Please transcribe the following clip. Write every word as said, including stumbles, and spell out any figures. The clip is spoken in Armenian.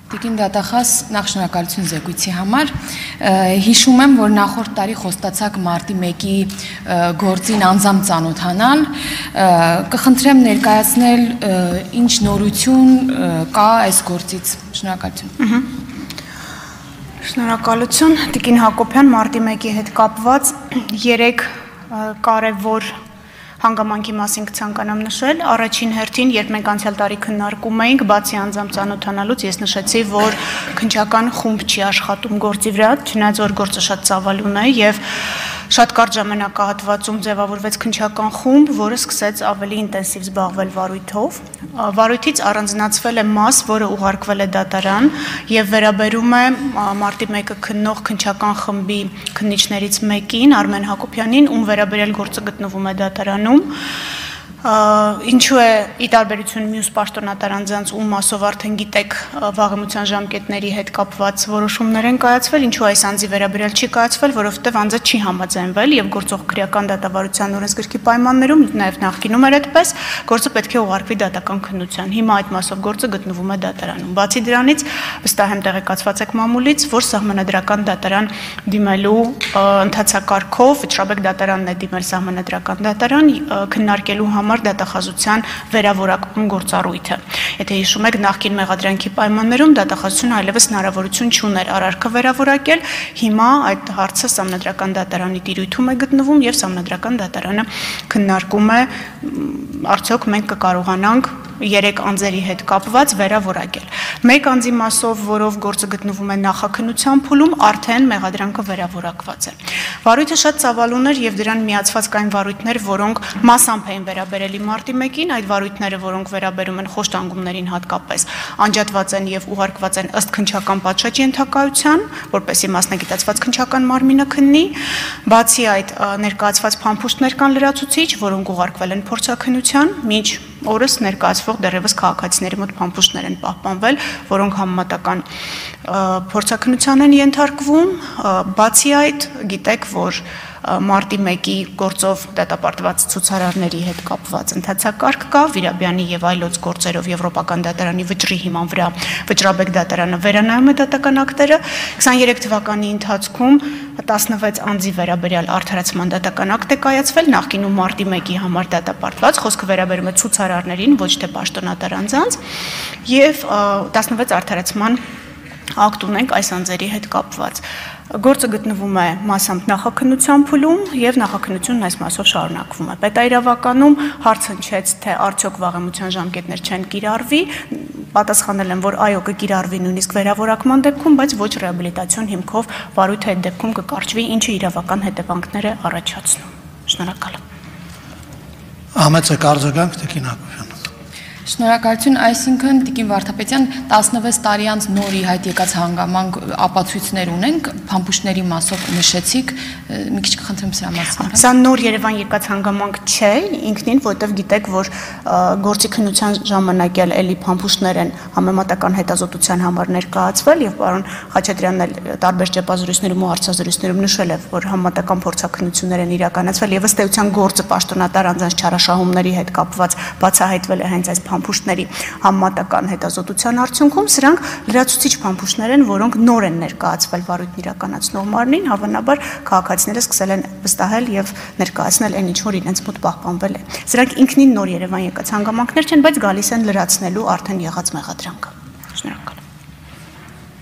Տիկին դատախազ նախ շնորհակալություն զեկույցի համար հիշում եմ, որ նախորդ տարի խոստացաք մարտի մեկի գործին անձամբ ծանոթանալ կխնդրեմ ներկայացնել ինչ նորություն կա այս գործից շնորհակալություն Շնորհակալություն Տիկին Հակոբյան մարտի մեկի հետ կապված երեք կարևոր հանգամանքի մասին կցանկանամ նշել, առաջին հերթին, երբ մենք անցյալ տարի քննարկում էինք, բացի անձամբ ծանոթանալուց, ես նշեցի, որ քննչական խումբ չի աշխատում գործի վրա, չնայած որ գործը շատ ծավալուն է եւ շատ կարճ ժամանակահատվածում ձևավորվեց քննչական խումբ, որը սկսեց ավելի ինտենսիվ զբաղվել վարույթով։ Վարույթից առանձնացվել է մաս, որը ուղարկվել է դատարան եւ վերաբերում է մարտի մեկը քննող քննչական խմբի քննիչներից մեկին, Արմեն Հակոբյանին, ում վերաբերյալ գործը գտնվում է դատարանում։ Ինչու է ի տարբերություն մյուս պաշտոնատար անձանց ում մասով արդեն գիտեք վաղեմության ժամկետների հետ կապված որոշումներ են կայացվել, ինչու այս անձի վերաբերյալ չի կայացվել, որովհետև անձը չի համաձայնվել եւ գործող քրեական դատավարության օրենսգրքի պայմաններում, նաեւ նախկինում էր այդպես, գործը պետք է ուղարկվի դատական քննության։ Հիմա այդ մասով գործը գտնվում է դատարանում։ Բացի դրանից, վստահ եմ տեղեկացված եք մամուլից, որ սահմանադրական դատարան դիմելու ընթացակարգով Վճռաբեկ դատարանն է դիմել սահմանադրական դատարան քննարկելու համար դատախազության վերավորական գործառույթը։ Եթե հիշում եք, նախկին մեղադրանքի պայմաններում դատախազությունը այլևս հնարավորություն չուներ արարքը վերավորակել, հիմա այդ հարցը սահմանադրական դատարանի տիրույթում է գտնվում եւ սահմանադրական դատարանը քննարկում է արդյոք մենք կկարողանանք երեք անձերի հետ կապված վերավորակել։ Մեկ անձի մասով, որով գործը գտնվում է նախաքննության փուլում, արդեն մեղադրանքը վերավորակված է։ Վարույթը շատ ծավալուն էր եւ դրան միացված կային վարույթներ, որոնք մասամբ էին վերաբերելի մարտի մեկին, այդ վարույթները, որոնք վերաբերում են խոշտանգումներին հատկապես, անջատված են եւ ուղարկված են ըստ քննչական պատշաճի ենթակայության, որպեսզի մասնագիտացված քննչական մարմինը քննի։ Բացի այդ, ներկայացված փամփուշտներ կան լրացուցիչ, որոնք ուղարկվել են փորձաքննության, մինչ օրս ներկայացվող դեռևս քաղաքացիների մոտ փամփուշտներ են պահպանվել, որոնք համեմատական փորձաքննության են ենթարկվում։ Բացի այդ, գիտեք, որ մարտի մեկի գործով դատապարտված ցուցարարների հետ կապված ընթացակարգ կա, Վիրաբյանի եւ այլոց գործերով Եվրոպական դատարանի վճռի հիման վրա Վճռաբեկ դատարանը վերանայում է դատական ակտերը։ քսաներեք թվականի ընթացքում տասնվեց անձի վերաբերյալ արդարացման դատական ակտ է կայացվել, նախկինում մարտի մեկի համար դատապարտված, խոսքը վերաբերում է ցուցարարներին, ոչ թե պաշտոնատար անձանց, եւ տասնվեց արդարացման ակտ ունենք այս անձերի հետ կապված։ Գործը գտնվում է մասամբ նախաքննության փուլում եւ նախաքննությունն այս մասով շարունակվում է։ Պետաիրավականում հարց հնչեց, թե արդյոք վաղեմության ժամկետներ չեն կիրառվի, պատասխանել են, որ այո կկիրառվի նույնիսկ վերավորակման դեպքում, բայց ոչ ռեաբիլիտացիոն հիմքով վարույթը այդ դեպքում կկարճվի, ինչը իրավական հետևանքներ է առաջացնում։ Շնորհակալ եմ։ Ահմեդը արձագանք Տիկին Հակոբյան։ Շնորհակալություն, այսինքն Տիկին Վարդապետյան տասնվեց տարի անց նոր ի հայտ եկած հանգամանք ապացույցներ ունենք, փամփուշտների մասով նշեցիք, մի քիչ կխնդրեմ սրա մասին։ Սա նոր Երևան եկած հանգամանք չէ, ինքնին, որտեղ գիտեք, որ գործի քննության ժամանակ էլ էլի փամփուշտներ են համեմատական հետազոտության համար ներկայացվել եւ պարոն Խաչատրյանն էլ տարբեր ճեպազրույցներում ու հարցազրույցներում նշել է, որ համեմատական փորձաքննություններ են իրականացվել եւ ըստ էության գործը պաշտոնատար անձանց չարաշահումների հետ կապված բացահայտվել է հենց այս փամփուշտների համեմատական հետազոտության արդյունքում սրանք լրացուցիչ փամփուշտներ են, որոնք նոր են ներկայացվել վարույթն իրականացնող մարմնին, հավանաբար քաղաքացիները սկսել են վստահել եւ ներկայացնել այն ինչ որ իրենց մոտ պահպանվել է։ Սրանք ինքնին նոր Երևան եկած հանգամանքներ չեն, բայց գալիս են լրացնելու արդեն եղած մեղադրանքը։ Շնորհակալ